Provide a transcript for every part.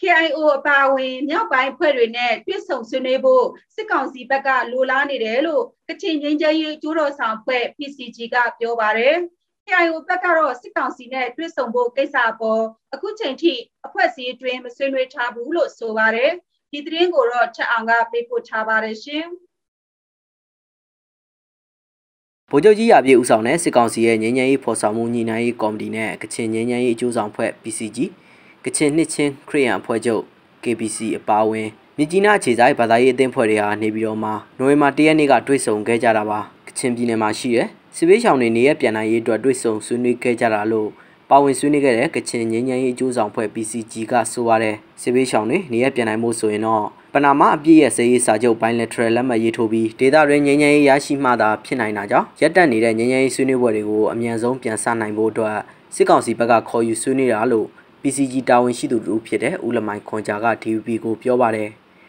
KIO အပါအဝင်မြောက်ပိုင်းဖွဲ့တွေနဲ့တွေ့ဆုံဆွေးနွေးဖို့စစ်ကောင်စီဘက်ကလိုလားနေတယ်လို့ကချင်ငြိမ်းချမ်းရေးအကျိုးတော်ဆောင်ဖွဲ့ PCG ကပြောပါတယ်။ KIO ဘက်ကတော့စစ်ကောင်စီနဲ့တွေ့ဆုံဖို့ကိစ္စအပေါ်အခုချိန်ထိအဖွဲ့အစည်းအတွင်းမဆွေးနွေးထားဘူးလို့ဆိုပါတယ်။ဒီသတင်းကိုတော့ချက်အောင်ကပေးပို့ထားပါတယ်ရှင်။ဗိုလ်ချုပ်ကြီးရာပြည့်ဦးဆောင်တဲ့စစ်ကောင်စီရဲ့ငြိမ်းချမ်းရေးဖော်ဆောင်မှုညှိနှိုင်းရေးကော်မတီနဲ့ကချင်ငြိမ်းချမ်းရေးအကျိုးဆောင်ဖွဲ့ PCG ကချင်နှစ်ချင်းခရီးရန်အဖွဲ့ချုပ် KBC အပါအဝင်မြကြီးနားအခြေဆိုင်ဘာသာရေးအသင်းဖွဲ့တွေဟာနေပြည်တော်မှာနိုဝင်ဘာ၁ရက်နေ့ကတွေ့ဆုံခဲ့ကြတာပါကချင်ပြည်နယ်မှာရှိတဲ့စစ်ဘေးရှောင်တွေနေရပြန်နိုင်ရေးအတွက်တွေ့ဆုံဆွေးနွေးခဲ့ကြတာလို့ပါဝင်ဆွေးနွေးခဲ့တဲ့ကချင်ငြိမ်းချမ်းရေးအကျိုးဆောင်ဖွဲ့ PCG ကဆိုပါတယ်စစ်ဘေးရှောင်တွေနေရပြန်နိုင်မှုဆိုရင်တော့ပနာမအပြည့်ရဲ့စေရေးစာချုပ် bilateral လက်မှတ်ရေးထိုးပြီးဒေသတွင်းငြိမ်းချမ်းရေးရရှိမှသာဖြစ်နိုင်တာကြောင့်ရပ်တန့်နေတဲ့ငြိမ်းချမ်းရေးဆွေးနွေးပွဲတွေကိုအမြန်ဆုံးပြန်ဆနိုင်ဖို့အတွက်စစ်ကောင်စီဘက်ကခေါ်ယူဆွေးနွေးတာလို့ PCG တာဝန်ရှိသူတို့ဖြစ်တဲ့ဦးလမိုင်ခွန်ဂျာက DVB ကိုပြောပါတယ်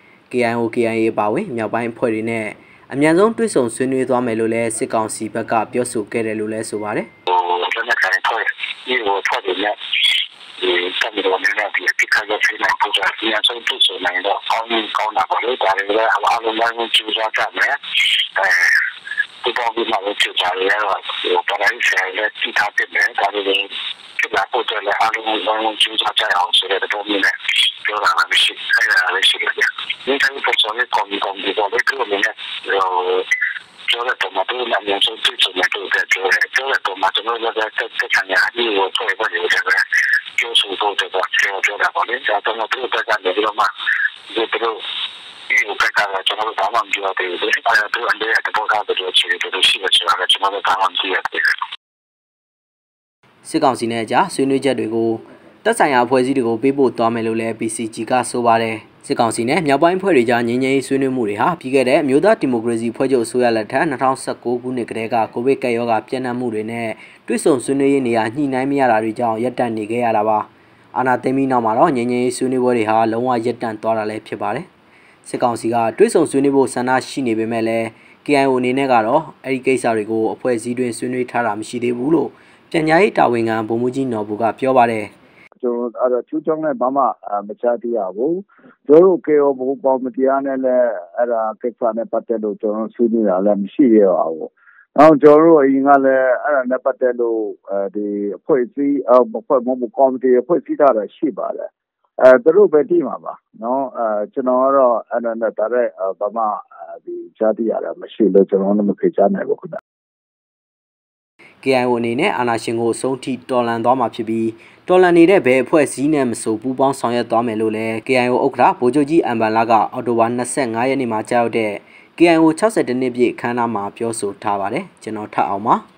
KIO KIA ပါဝင်မြောက်ပိုင်းအဖွဲ့တွေနဲ့အမြန်ဆုံးတွေ့ဆုံဆွေးနွေးသွားမယ်လို့လည်းစစ်ကောင်စီဘက်ကပြောဆိုခဲ့တယ်လို့လည်းဆိုပါတယ်ဒီကိုထွက်တယ်နဲ့ဒီစံတော်နဲ့ဒီပိခါရဖိနိုင်ပေါ်ကြအများဆုံးတွေ့ဆုံနိုင်တော့အောင်းကောင်းတာပါလို့ဒါလည်းအားလုံးလည်းကြိုးစားကြမယ်ဒီပေါ်ပြီးမှလည်းကြိုးစားရတော့ပေါ်လာဆရာလည်းတိထားတယ်ဒါလည်းဖြစ်လာဖို့လည်းအားလုံးလည်းကြိုးစားကြအောင်ဆိုတဲ့တော့မြင်တယ်ပြောတာမရှိအဲ့ဒါလည်းရှိတယ်ဒီတိုင်းပေါ်ဆောင်ရဲ့ကောင်းကောင်းဒီပေါ်လည်းပြောနေတယ်ပြောတဲ့တော့မတူနိုင်ရင်ဆိုသူ့ဆိုမှတော့ပြောတဲ့တော့မကျွန်တော်လည်းတက်ချင်ရဒီကိုဖွဲ့ဖွဲ့နေတယ်ပြောဆိုတော့တော့ပြောတာပါလေဒါတော့မတူတက်ကြတယ်ဒီမှာဒီတော့ဒီဘက်ကကျွန်တော်တို့ဘာမှမပြောသေးဘူးအဲ့ဒါတို့အနေနဲ့တပေါ်ထားတဲ့ချီတို့ရှိတယ်ဆိုတာကျွန်တော်တို့ဘာမှမသိရသေးဘူးစစ်ကောင်စီနဲ့အကြားဆွေးနွေးချက်တွေကိုတက်ဆိုင်ရာအဖွဲ့အစည်းတွေကိုပေးပို့သွားမယ်လို့လည်း PCG ကဆိုပါတယ်စစ်ကောင်စီနဲ့မြောက်ပိုင်းဖွဲ့တွေကြားငြိမ်းချမ်းရေးဆွေးနွေးမှုတွေဟာပြီးခဲ့တဲ့အမျိုးသားဒီမိုကရေစီဖွဲ့ချုပ်အစိုးရလက်ထက်2019ခုနှစ်ကတည်းကကိုဗစ်ကပ်ရောဂါပြန့်နှံ့မှုတွေနဲ့တွစ်ဆုံဆွေးနွေးရေးနေရာညှိနှိုင်းမရတာတွေကြောင့်ရပ်တန့်နေခဲ့ရတာပါအာဏာသိမ်းပြီးနောက်မှာတော့ငြိမ်းချမ်းရေးဆွေးနွေးပွဲတွေဟာလုံးဝရပ်တန့်သွားတာလည်းဖြစ်ပါတယ်စစ်ကောင်စီကတွစ်ဆုံဆွေးနွေးဖို့ဆန္ဒရှိနေပေမဲ့လည်း KIO အနေနဲ့ကတော့အဲ့ဒီကိစ္စတွေကိုအဖွဲ့အစည်းတွင်ဆွေးနွေးထားတာမရှိသေးဘူးလို့ပြန်ကြားရေးတာဝန်ခံဗိုလ်မှူးကြီးနော်ဘူကပြောပါတယ်ကျွန်တော်အဲ့တော့ကျူးကျောင်းနဲ့ဘာမှမချသေးရဘူးတို့တို့ KO ဘုံပေါမတရားနဲ့လည်းအဲ့ဒါကိစ္စနဲ့ပတ်သက်လို့ကျွန်တော်ဆွေးနွေးတာလည်းမရှိရပါဘူး။နောက်ကျွန်တော်တို့အရင်ကလည်းအဲ့ဒါနဲ့ပတ်သက်လို့ဒီအဖွဲ့အစည်းအဖွဲ့ဘုံကော်မတီအဖွဲ့အစည်းတာရှိပါတယ်။သူတို့ပဲတည်မှာပါနော်ကျွန်တော်ကတော့အဲ့ဒါနဲ့ဒါတဲ့ဘာမှဒီကြားသိရတာမရှိလို့ကျွန်တော်လည်းမခေချနိုင်ဘူးခင်ဗျ။ KIO အနေနဲ့အာဏာရှင်ကိုအဆုံးထိတော်လှန်သွားမှာဖြစ်ပြီးတော်လှန်နေတဲ့ဘယ်အဖွဲ့အစည်းနဲ့မဆိုပူးပေါင်းဆောင်ရွက်သွားမယ်လို့လည်း KIO ဥက္ကဋ္ဌဗိုလ်ချုပ်ကြီးအမ်ဘန်လာကအောက်တိုဘာ25ရက်နေ့မှာကြားရောက်တဲ့ KIO 62နှစ်ပြည့်အခမ်းအနားမှာပြောဆိုထားပါတယ်ကျွန်တော်ထပ်အောင်ပါ